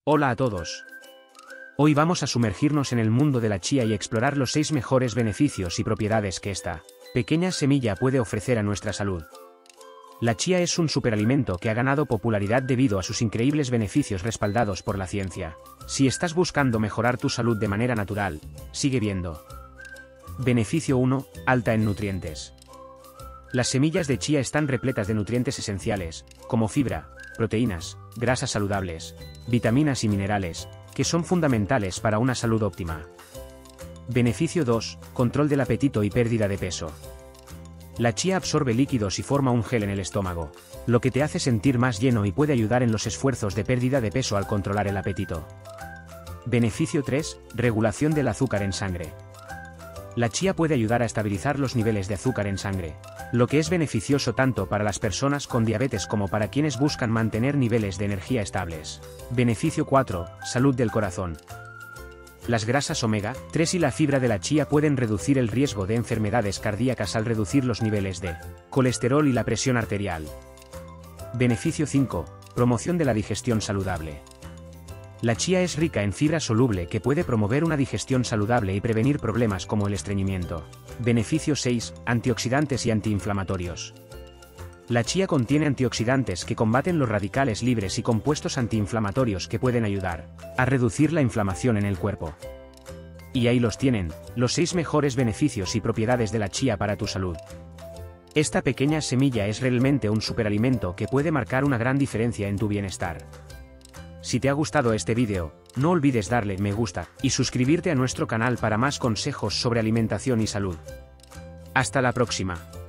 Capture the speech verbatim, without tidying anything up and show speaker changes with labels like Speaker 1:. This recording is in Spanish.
Speaker 1: Hola a todos. Hoy vamos a sumergirnos en el mundo de la chía y explorar los seis mejores beneficios y propiedades que esta pequeña semilla puede ofrecer a nuestra salud. La chía es un superalimento que ha ganado popularidad debido a sus increíbles beneficios respaldados por la ciencia. Si estás buscando mejorar tu salud de manera natural, sigue viendo. Beneficio uno. Alta en nutrientes. Las semillas de chía están repletas de nutrientes esenciales, como fibra, proteínas, grasas saludables, vitaminas y minerales, que son fundamentales para una salud óptima. Beneficio dos. Control del apetito y pérdida de peso. La chía absorbe líquidos y forma un gel en el estómago, lo que te hace sentir más lleno y puede ayudar en los esfuerzos de pérdida de peso al controlar el apetito. Beneficio tres. Regulación del azúcar en sangre. La chía puede ayudar a estabilizar los niveles de azúcar en sangre, lo que es beneficioso tanto para las personas con diabetes como para quienes buscan mantener niveles de energía estables. Beneficio cuatro. Salud del corazón. Las grasas omega tres y la fibra de la chía pueden reducir el riesgo de enfermedades cardíacas al reducir los niveles de colesterol y la presión arterial. Beneficio cinco. Promoción de la digestión saludable. La chía es rica en fibra soluble que puede promover una digestión saludable y prevenir problemas como el estreñimiento. Beneficio seis. Antioxidantes y antiinflamatorios. La chía contiene antioxidantes que combaten los radicales libres y compuestos antiinflamatorios que pueden ayudar a reducir la inflamación en el cuerpo. Y ahí los tienen, los seis mejores beneficios y propiedades de la chía para tu salud. Esta pequeña semilla es realmente un superalimento que puede marcar una gran diferencia en tu bienestar. Si te ha gustado este vídeo, no olvides darle me gusta y suscribirte a nuestro canal para más consejos sobre alimentación y salud. Hasta la próxima.